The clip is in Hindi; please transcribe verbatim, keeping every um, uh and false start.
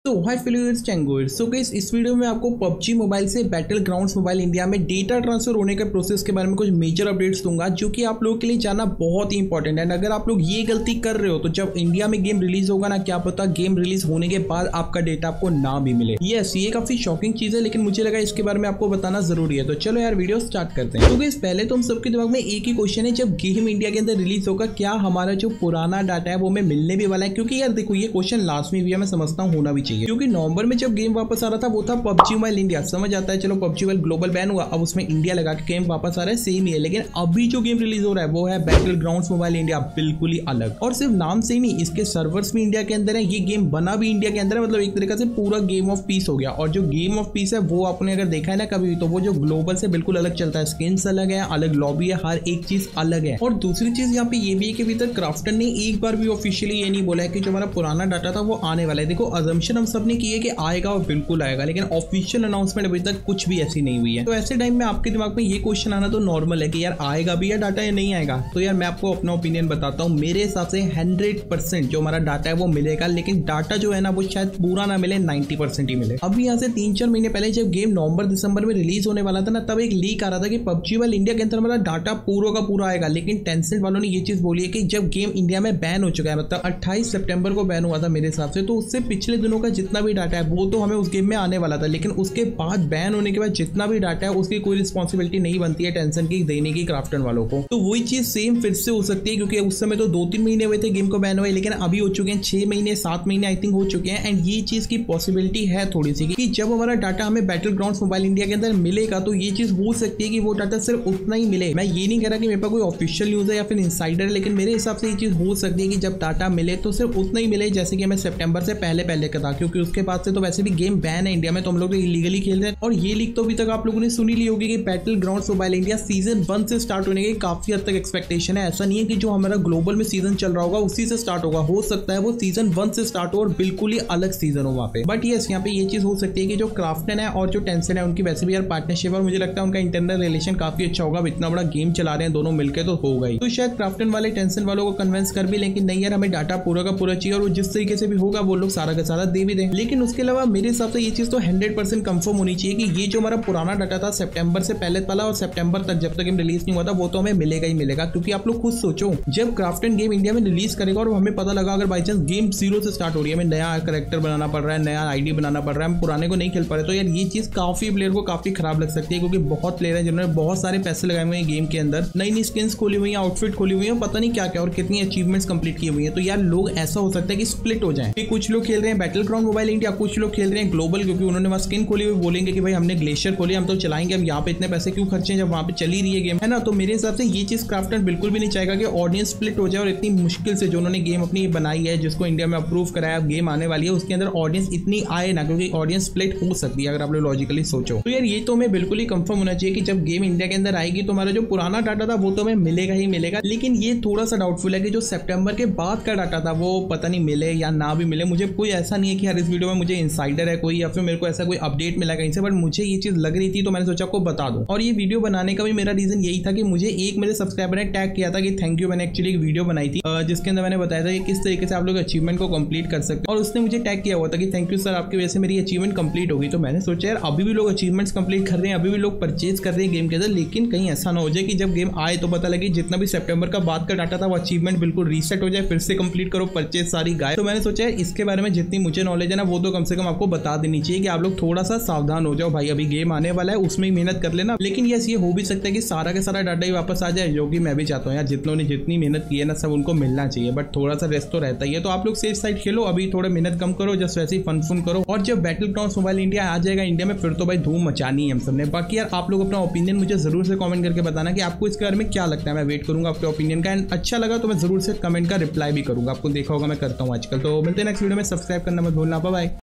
तो हाय फ्रेंड्स चैंगोर सो गाइस इस वीडियो में आपको पबजी मोबाइल से बैटल ग्राउंड्स मोबाइल इंडिया में डेटा ट्रांसफर होने के प्रोसेस के बारे में कुछ मेजर अपडेट्स दूंगा जो कि आप लोगों के लिए जानना बहुत ही इंपॉर्टेंट है। अगर आप लोग ये गलती कर रहे हो तो जब इंडिया में गेम रिलीज होगा ना, क्या पता गेम रिलीज होने के बाद आपका डेटा आपको ना भी मिले। यस, ये काफी शॉकिंग चीज है, लेकिन मुझे लगा इसके बारे में आपको बताना जरूरी है। तो चलो यार वीडियो स्टार्ट करते हैं। तो गाइस पहले तो हम सबके दिमाग में एक ही क्वेश्चन है, जब गेम इंडिया के अंदर रिलीज होगा क्या हमारा जो पुराना डाटा है वो हमें मिलने भी वाला है? क्योंकि यार देखो ये क्वेश्चन लास्ट में भी है, मैं समझता हूँ होना भी चाहिए, क्योंकि नवंबर में जब गेम वापस आ रहा था वो था पबजी मोबाइल इंडिया। समझ आता है, चलो पबजी मोबाइल ग्लोबल बैन हुआ, अब उसमें इंडिया लगा के गेम वापस आ रहा है, सेम ही है। लेकिन अभी जो गेम रिलीज हो रहा है वो है बैटल ग्राउंड्स मोबाइल इंडिया, बिल्कुल ही अलग। और सिर्फ नाम से ही नहीं, इसके सर्वर्स भी इंडिया के अंदर है, ये गेम बना भी इंडिया के अंदर है। मतलब एक तरीके से पूरा गेम ऑफ पीस हो गया। और जो गेम ऑफ पीस है वो आपने अगर देखा है ना कभी, तो वो जो ग्लोबल से बिल्कुल अलग चलता है। स्किन्स अलग है, अलग लॉबी है, हर एक चीज अलग है। और दूसरी चीज यहाँ पे ये भी है कि अभी तक क्राफ्टन ने एक बार भी ऑफिशियली ये नहीं बोला है कि जो हमारा पुराना डाटा था वो आने वाला है। देखो अजम्पशन हम सब ने की है कि आएगा और बिल्कुल आएगा, लेकिन ऑफिशियल अनाउंसमेंट अभी तक कुछ भी ऐसी नहीं हुई है। तो ऐसे टाइम में आपके दिमाग में ये क्वेश्चन आना तो नॉर्मल है कि यार आएगा भी या डाटा या नहीं आएगा। तो यार मैं आपको अपना ओपिनियन बताता हूँ। मेरे हिसाब से हंड्रेड परसेंट जो हमारा डाटा है वो मिलेगा, लेकिन डाटा जो है ना वो शायद पूरा ना मिले, नाइन्टी परसेंट ही मिले। अभी यहाँ से तीन चार महीने पहले जब गेम नवंबर दिसंबर में रिलीज होने वाला था ना, तब एक लीक आ रहा था कि पबजी मोबाइल इंडिया के अंदर हमारा डाटा पूरा का पूरा आएगा। लेकिन टेंसेंट वालों ने ये चीज बोली है कि जब गेम इंडिया में बैन हो चुका है, मतलब अट्ठाईस सितंबर को बैन हुआ था मेरे हिसाब से, तो उससे पिछले दिनों का जितना भी डाटा है वो तो हमें उस गेम में आने वाला था। लेकिन उसके बाद बैन होने के बाद जितना भी डाटा है उसकी कोई रिस्पॉन्सिबिलिटी नहीं बनती है टेंशन की देने की क्राफ्टन वालों को। तो वही चीज सेम फिर से हो सकती है, क्योंकि उस समय तो दो तीन महीने हुए थे गेम को बैन हुए, लेकिन अभी हो चुके हैं छह महीने सात महीने आई थिंक हो चुके हैं। एंड ये चीज की पॉसिबिलिटी है थोड़ी सी कि जब हमारा डाटा हमें बैटल ग्राउंड्स मोबाइल इंडिया के अंदर मिलेगा तो ये चीज हो सकती है कि वो डाटा सिर्फ उतना ही मिले। मैं ये नहीं कह रहा कि मेरे पास कोई ऑफिशियल न्यूज है या फिर इनसाइडर है, लेकिन मेरे हिसाब से ये चीज हो सकती है कि जब डाटा मिले तो सिर्फ उतना ही मिले जैसे कि हमें सितंबर से पहले पहले का था। क्योंकि उसके बाद से तो वैसे भी गेम बैन है इंडिया में, तो हम लोग इलीगली खेल रहे हैं। और ये लीक तो अभी तक आप लोगों ने सुनी ली होगी कि battlegrounds mobile India season one से स्टार्ट होने की काफी हद तक एक्सपेक्टेशन है। ऐसा नहीं है कि जो हमारा ग्लोबल में सीजन चल रहा होगा उसी से स्टार्ट होगा, हो सकता है वो सीजन वन से स्टार्ट हो और बिल्कुल ही अलग सीजन हो वहाँ पे। बट यस, यहाँ पे ये चीज हो सकती है कि जो क्राफ्टन है और जो टेंसेंट है उनकी वैसे भी यार पार्टनरशिप, और मुझे लगता है उनका इंटरनल रिलेशन काफी अच्छा होगा। इतना बड़ा गेम चला रहे हैं दोनों मिलकर तो होगा ही। तो शायद क्राफ्टन वाले टेंसेंट वालों को कन्विंस कर भी, लेकिन नहीं यार हमें डाटा पूरा का पूरा चाहिए, और वो जिस तरीके से भी होगा वो लोग सारा का सारा दे भी दें। लेकिन उसके अलावा मेरे हिसाब से ये चीज तो हंड्रेड परसेंट कंफर्म होनी चाहिए कि ये जो हमारा पुराना डाटा था सितंबर से पहले वाला और सितंबर तक जब तक गेम रिलीज नहीं हुआ था वो तो हमें मिलेगा ही मिलेगा। क्योंकि आप लोग खुद सोचो, जब क्राफ्टन गेम इंडिया में रिलीज करेगा और हमें पता लगा अगर बाई चांस गेम जीरो से स्टार्ट हो रही है, हमें नया कैरेक्टर बनाना पड़ रहा है, नया आईडी बनाना पड़ रहा है, हम पुराने को नहीं खेल पा रहे, तो यार ये चीज काफी प्लेयर को काफी खराब लग सकती है। क्योंकि बहुत प्लेयर है जिन्होंने बहुत सारे पैसे लगाए हुए हैं गेम के अंदर, नई नई स्किन्स खोली हुई है, आउटफिट खोली हुई है, पता नहीं क्या क्या, और कितनी अचीवमेंट्स कंप्लीट की हुई है। तो यार लोग ऐसा हो सकता है कि स्प्लिट हो जाए, कुछ लोग खेल रहे हैं बैटल ग्राउंड मोबाइल इंडिया, कुछ लोग खेल रहे हैं ग्लोबल, क्योंकि उन्होंने वहां स्किन खोली हुई, बोलेंगे कि भाई हमने ग्लेशियर खोली, हम तो चलाएंगे, हम यहाँ पे इतने पैसे क्यों खर्चे जब वहां पे चली रही है गेम, है ना। तो मेरे हिसाब से ये चीज क्राफ्टन बिल्कुल भी नहीं चाहेगा कि ऑडियंस स्प्लिट हो जाए, और इतनी मुश्किल से जो उन्होंने गेम अपनी बनाई है, जिसको इंडिया में अप्रूव कराया, गेम आने वाली है, उसके अंदर ऑडियंस इतनी आए ना, क्योंकि ऑडियंस स्प्लिट हो सकती है अगर आप लोग लॉजिकली सोचो। तो यार ये तो हमें बिल्कुल ही कंफर्म होना चाहिए कि जब गेम इंडिया के अंदर आएगी तो हमारा जो पुराना डाटा था वो तो हमें मिलेगा ही मिलेगा। लेकिन ये थोड़ा सा डाउटफुल है कि जो सितंबर के बाद का डाटा था वो पता नहीं मिले या ना भी मिले। मुझे कोई ऐसा नहीं है कि हर इस वीडियो में मुझे इनसाइडर है कोई, या फिर मेरे को ऐसा कोई अपडेट मिला कहीं से, बट मुझे ये चीज लग रही थी तो मैंने सोचा आपको बता दूं। और ये वीडियो बनाने का भी मेरा रीजन यही था कि मुझे एक मेरे सब्सक्राइबर ने टैग किया था कि थैंक यू, मैंने एक्चुअली एक वीडियो बनाई थी जिसके अंदर मैंने बताया था कि किस तरीके से आप लोग अचीवमेंट को कंप्लीट कर सकते हैं, और उसने मुझे टैग किया हुआ था कि थैंक यू सर, आपकी वजह से मेरी अचीवमेंट कंप्लीट होगी। तो मैंने सोचा यार अभी भी लोग अचीवमेंट्स कंप्लीट कर रहे हैं, अभी भी लोग परचेज कर रहे हैं गेम के अंदर, लेकिन कहीं ऐसा ना हो जाए कि जब गेम आए तो पता लगे जितना भी सितंबर का बाद का डाटा था वो अचीवमेंट बिल्कुल रीसेट हो जाए, फिर से कंप्लीट करो परचेज सारी गाय। तो मैंने सोचा यार इसके बारे में जितनी मुझे नॉलेज है ना वो तो कम से कम आपको बता देनी चाहिए कि आप लोग थोड़ा सा सावधान हो जाओ भाई, अभी गेम आने वाला है उसमें ही मेहनत कर लेना। लेकिन यस ये हो भी सकता है कि सारा का सारा डाटा ही वापस आ जाए, जो कि मैं भी चाहता हूँ यार, जितनों ने जितनी मेहनत की है ना सब उनको मिलना चाहिए, बट थोड़ा सा रेस्ट तो रहता ही है। तो आप लोग सेफ साइड खेलो, अभी थोड़ा मेहनत कम करो, जस्ट वैसे ही फन फन करो, और जब बैटल ग्राउंड्स मोबाइल इंडिया आ जाएगा इंडिया में फिर तो भाई धूम मचानी है हम सबने। बाकी यार आप लोग अपना ओपिनियन मुझे जरूर से कमेंट करके बताना कि आपको इसके बारे में क्या लगता है। मैं वेट करूंगा आपके ओपिनियन का, एंड अच्छा लगा तो मैं जरूर से कमेंट का रिप्लाई भी करूंगा, आपको देखा होगा मैं करता हूँ आजकल। तो मिलते हैं नेक्स्ट वीडियो में, सब्सक्राइब करना मत भूलना, बाय बाय।